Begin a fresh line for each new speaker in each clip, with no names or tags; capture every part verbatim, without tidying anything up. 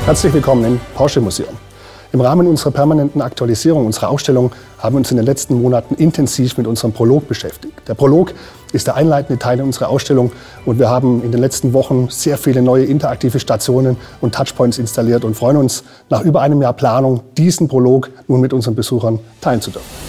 Herzlich willkommen im Porsche Museum. Im Rahmen unserer permanenten Aktualisierung unserer Ausstellung haben wir uns in den letzten Monaten intensiv mit unserem Prolog beschäftigt. Der Prolog ist der einleitende Teil unserer Ausstellung und wir haben in den letzten Wochen sehr viele neue interaktive Stationen und Touchpoints installiert und freuen uns, nach über einem Jahr Planung diesen Prolog nun mit unseren Besuchern teilen zu dürfen.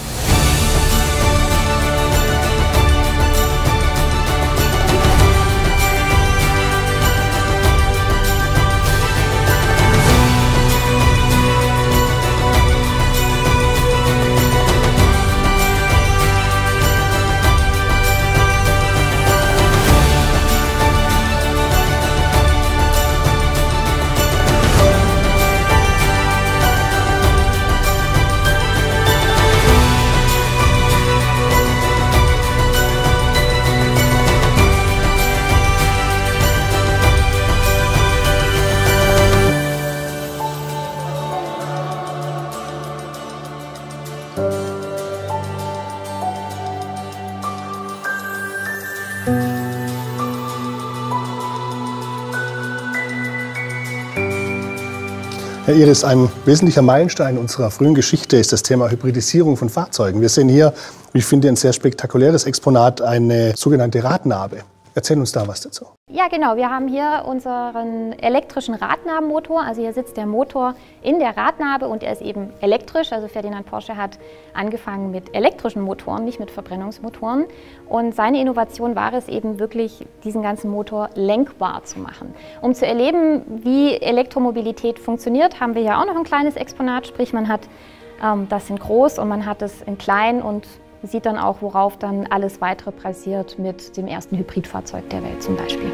Herr Iris, ein wesentlicher Meilenstein unserer frühen Geschichte ist das Thema Hybridisierung von Fahrzeugen. Wir sehen hier, wie ich finde, ein sehr spektakuläres Exponat, eine sogenannte Radnabe. Erzähl uns da was dazu.
Ja, genau. Wir haben hier unseren elektrischen Radnabenmotor. Also hier sitzt der Motor in der Radnabe und er ist eben elektrisch. Also Ferdinand Porsche hat angefangen mit elektrischen Motoren, nicht mit Verbrennungsmotoren. Und seine Innovation war es eben wirklich, diesen ganzen Motor lenkbar zu machen. Um zu erleben, wie Elektromobilität funktioniert, haben wir ja auch noch ein kleines Exponat. Sprich, man hat ähm, das in groß und man hat es in klein und sieht dann auch, worauf dann alles weitere basiert mit dem ersten Hybridfahrzeug der Welt zum Beispiel.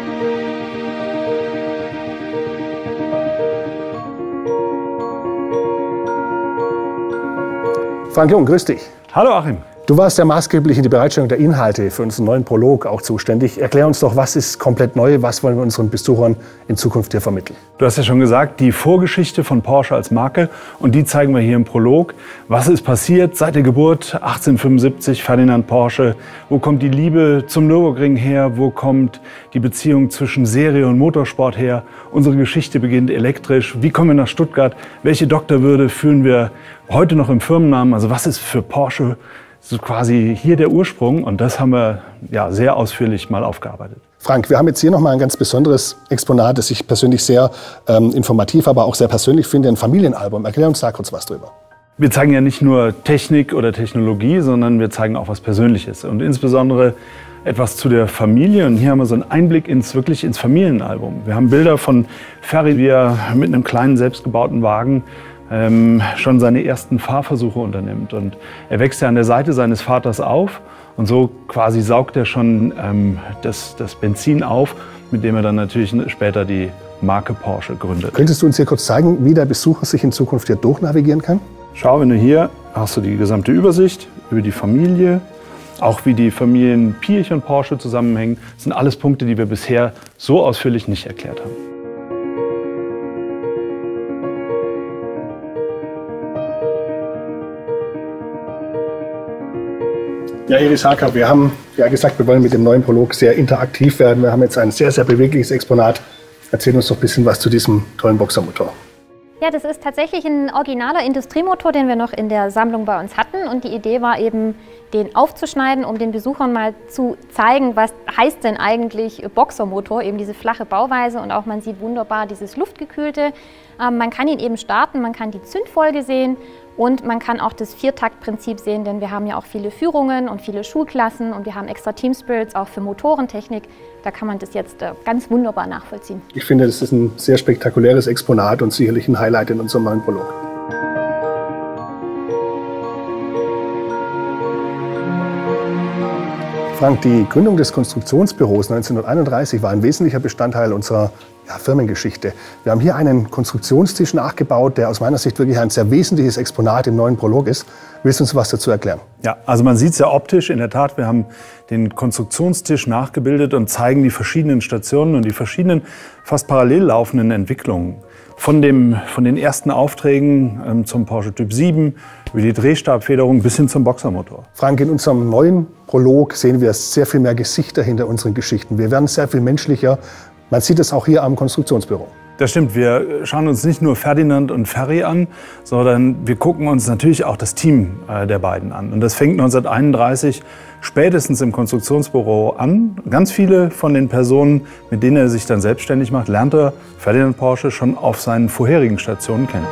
Frank Jung, grüß dich.
Hallo Achim.
Du warst ja maßgeblich in die Bereitstellung der Inhalte für unseren neuen Prolog auch zuständig. Erklär uns doch, was ist komplett neu, was wollen wir unseren Besuchern in Zukunft hier vermitteln?
Du hast ja schon gesagt, die Vorgeschichte von Porsche als Marke und die zeigen wir hier im Prolog. Was ist passiert seit der Geburt achtzehnhundertfünfundsiebzig, Ferdinand Porsche? Wo kommt die Liebe zum Nürburgring her? Wo kommt die Beziehung zwischen Serie und Motorsport her? Unsere Geschichte beginnt elektrisch. Wie kommen wir nach Stuttgart? Welche Doktorwürde führen wir heute noch im Firmennamen? Also was ist für Porsche so quasi hier der Ursprung, und das haben wir ja sehr ausführlich mal aufgearbeitet.
Frank, wir haben jetzt hier noch mal ein ganz besonderes Exponat, das ich persönlich sehr ähm, informativ, aber auch sehr persönlich finde, ein Familienalbum. Erklär uns da kurz was drüber.
Wir zeigen ja nicht nur Technik oder Technologie, sondern wir zeigen auch was Persönliches und insbesondere etwas zu der Familie. Und hier haben wir so einen Einblick ins, wirklich ins Familienalbum. Wir haben Bilder von Ferry, wie er mit einem kleinen selbstgebauten Wagen Ähm, schon seine ersten Fahrversuche unternimmt. Und er wächst ja an der Seite seines Vaters auf und so quasi saugt er schon ähm, das, das Benzin auf, mit dem er dann natürlich später die Marke Porsche gründet.
Könntest du uns hier kurz zeigen, wie der Besucher sich in Zukunft hier durchnavigieren kann?
Schau, wenn du hier hast du die gesamte Übersicht über die Familie, auch wie die Familien Piëch und Porsche zusammenhängen. Das sind alles Punkte, die wir bisher so ausführlich nicht erklärt haben.
Ja, Iris Hacker, wir haben ja gesagt, wir wollen mit dem neuen Prolog sehr interaktiv werden. Wir haben jetzt ein sehr, sehr bewegliches Exponat. Erzähl uns doch ein bisschen was zu diesem tollen Boxermotor.
Ja, das ist tatsächlich ein originaler Industriemotor, den wir noch in der Sammlung bei uns hatten. Und die Idee war eben, den aufzuschneiden, um den Besuchern mal zu zeigen, was heißt denn eigentlich Boxermotor, eben diese flache Bauweise. Und auch man sieht wunderbar dieses Luftgekühlte. Ähm, man kann ihn eben starten, man kann die Zündfolge sehen. Und man kann auch das Viertaktprinzip sehen, denn wir haben ja auch viele Führungen und viele Schulklassen und wir haben extra Team Spirits auch für Motorentechnik. Da kann man das jetzt ganz wunderbar nachvollziehen.
Ich finde, das ist ein sehr spektakuläres Exponat und sicherlich ein Highlight in unserem neuen Prolog. Frank, die Gründung des Konstruktionsbüros neunzehnhunderteinunddreißig war ein wesentlicher Bestandteil unserer ja, Firmengeschichte. Wir haben hier einen Konstruktionstisch nachgebaut, der aus meiner Sicht wirklich ein sehr wesentliches Exponat im neuen Prolog ist. Willst du uns was dazu erklären?
Ja, also man sieht es ja optisch, in der Tat, wir haben den Konstruktionstisch nachgebildet und zeigen die verschiedenen Stationen und die verschiedenen fast parallel laufenden Entwicklungen. Von, dem, von den ersten Aufträgen ähm, zum Porsche Typ sieben, über die Drehstabfederung bis hin zum Boxermotor.
Frank, in unserem neuen Prolog sehen wir sehr viel mehr Gesichter hinter unseren Geschichten. Wir werden sehr viel menschlicher. Man sieht es auch hier am Konstruktionsbüro.
Das stimmt, wir schauen uns nicht nur Ferdinand und Ferry an, sondern wir gucken uns natürlich auch das Team äh, der beiden an. Und das fängt neunzehnhunderteinunddreißig spätestens im Konstruktionsbüro an. Ganz viele von den Personen, mit denen er sich dann selbstständig macht, lernt er Ferdinand Porsche schon auf seinen vorherigen Stationen kennen.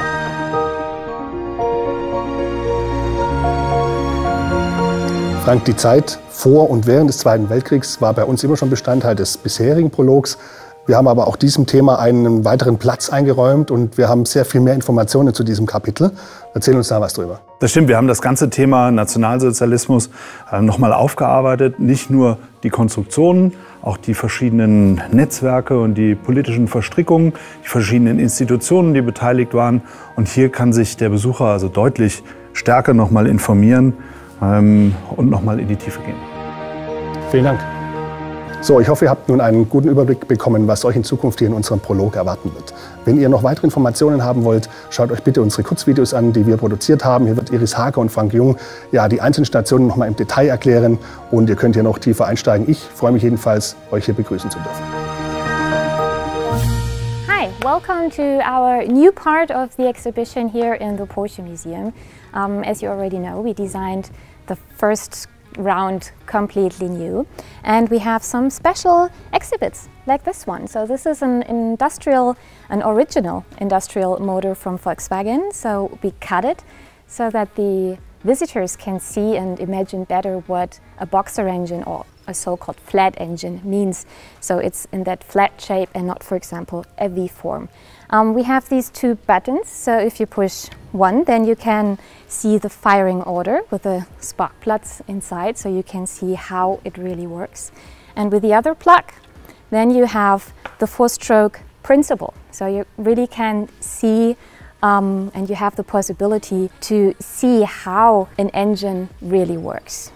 Frank, die Zeit vor und während des Zweiten Weltkriegs war bei uns immer schon Bestandteil des bisherigen Prologs. Wir haben aber auch diesem Thema einen weiteren Platz eingeräumt und wir haben sehr viel mehr Informationen zu diesem Kapitel. Erzähl uns da was drüber.
Das stimmt, wir haben das ganze Thema Nationalsozialismus äh, nochmal aufgearbeitet. Nicht nur die Konstruktionen, auch die verschiedenen Netzwerke und die politischen Verstrickungen, die verschiedenen Institutionen, die beteiligt waren. Und hier kann sich der Besucher also deutlich stärker nochmal informieren ähm, und nochmal in die Tiefe gehen.
Vielen Dank. So, ich hoffe, ihr habt nun einen guten Überblick bekommen, was euch in Zukunft hier in unserem Prolog erwarten wird. Wenn ihr noch weitere Informationen haben wollt, schaut euch bitte unsere Kurzvideos an, die wir produziert haben. Hier wird Iris Hager und Frank Jung ja, die einzelnen Stationen noch mal im Detail erklären und ihr könnt hier noch tiefer einsteigen. Ich freue mich jedenfalls, euch hier begrüßen zu dürfen.
Hi, welcome to our new part of the exhibition here in the Porsche Museum. Um, as you already know, we designed the first round completely new, and we have some special exhibits like this one. So this is an industrial, an original industrial motor from Volkswagen. So we cut it so that the visitors can see and imagine better what a boxer engine or a so-called flat engine means. So it's in that flat shape and not, for example, a V form. Um, we have these two buttons, so if you push one, then you can see the firing order with the spark plugs inside, so you can see how it really works. And with the other plug, then you have the four-stroke principle, so you really can see um, and you have the possibility to see how an engine really works.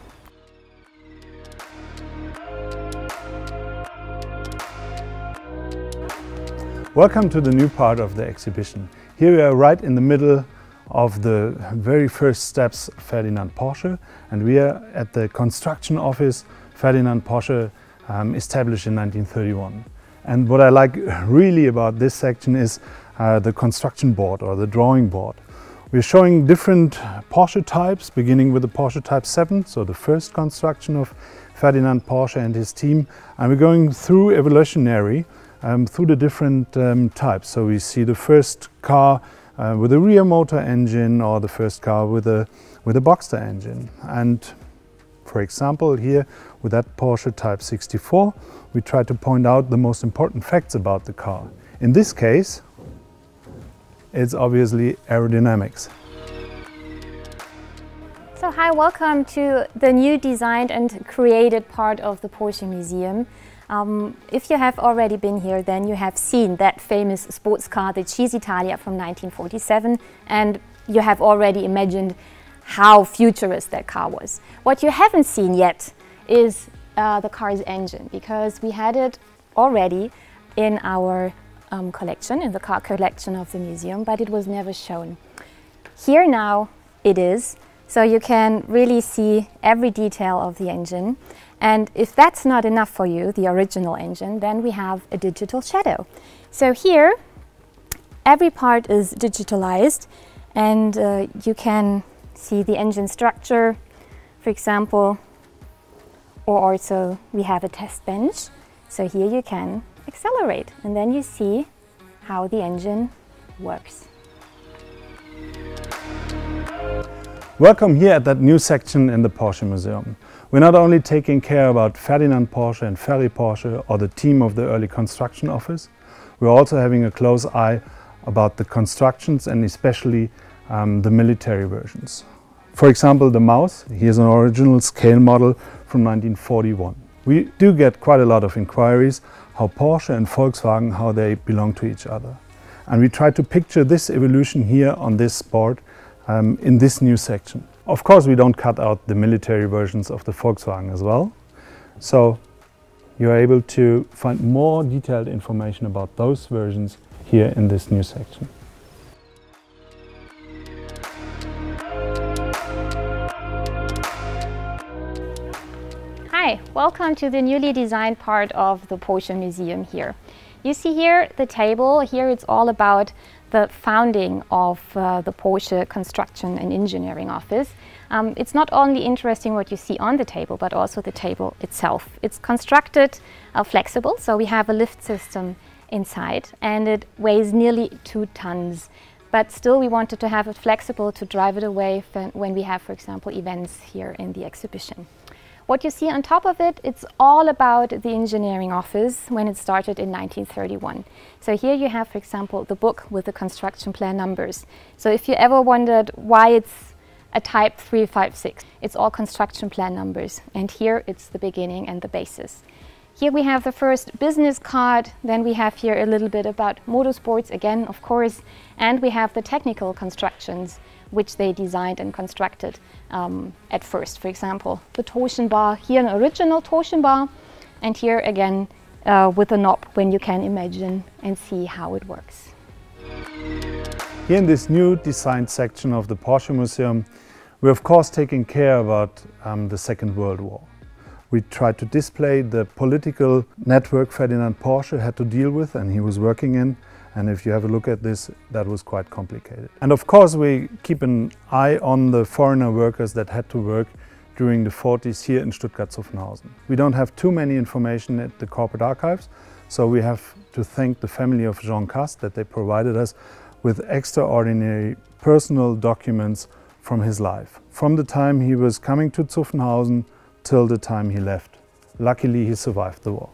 Welcome to the new part of the exhibition. Here we are right in the middle of the very first steps of Ferdinand Porsche, and we are at the construction office Ferdinand Porsche um, established in nineteen thirty-one. And what I like really about this section is uh, the construction board or the drawing board. We're showing different Porsche types, beginning with the Porsche Type seven, so the first construction of Ferdinand Porsche and his team, and we're going through evolutionary Um, through the different um, types. So we see the first car uh, with a rear motor engine, or the first car with a with a Boxster engine. And for example, here with that Porsche Type sixty-four, we try to point out the most important facts about the car. In this case, it's obviously aerodynamics.
So hi, welcome to the new designed and created part of the Porsche Museum. Um, if you have already been here, then you have seen that famous sports car, the Cisitalia from nineteen forty-seven, and you have already imagined how futurist that car was. What you haven't seen yet is uh, the car's engine, because we had it already in our um, collection, in the car collection of the museum, but it was never shown. Here now it is, so you can really see every detail of the engine. And if that's not enough for you, the original engine, then we have a digital shadow. So here, every part is digitalized, and uh, you can see the engine structure, for example, or also we have a test bench. So here you can accelerate, and then you see how the engine works.
Welcome here at that new section in the Porsche Museum. We're not only taking care about Ferdinand Porsche and Ferry Porsche or the team of the early construction office, we're also having a close eye about the constructions and especially um, the military versions. For example, the Maus, here's an original scale model from nineteen forty-one. We do get quite a lot of inquiries how Porsche and Volkswagen, how they belong to each other. And we try to picture this evolution here on this board um, in this new section. Of course, we don't cut out the military versions of the Volkswagen as well. So you're able to find more detailed information about those versions here in this new section.
Hi, welcome to the newly designed part of the Porsche Museum here. You see here the table. Here it's all about the founding of uh, the Porsche Construction and Engineering Office. Um, it's not only interesting what you see on the table, but also the table itself. It's constructed uh, flexible, so we have a lift system inside, and it weighs nearly two tons. But still we wanted to have it flexible to drive it away when we have, for example, events here in the exhibition. What you see on top of it, it's all about the engineering office when it started in nineteen thirty-one. So here you have, for example, the book with the construction plan numbers. So if you ever wondered why it's a type three five six, it's all construction plan numbers. And here it's the beginning and the basis. Here we have the first business card, then we have here a little bit about motorsports again, of course, and we have the technical constructions which they designed and constructed um, at first. For example, the torsion bar, here an original torsion bar, and here again uh, with a knob when you can imagine and see how it works.
Here in this new design section of the Porsche Museum, we're of course taking care about um, the Second World War. We tried to display the political network Ferdinand Porsche had to deal with and he was working in. And if you have a look at this, that was quite complicated. And of course we keep an eye on the foreigner workers that had to work during the forties here in Stuttgart-Zuffenhausen. We don't have too many information at the corporate archives, so we have to thank the family of Jean Caste that they provided us with extraordinary personal documents from his life. From the time he was coming to Zuffenhausen till the time he left. Luckily he survived the war.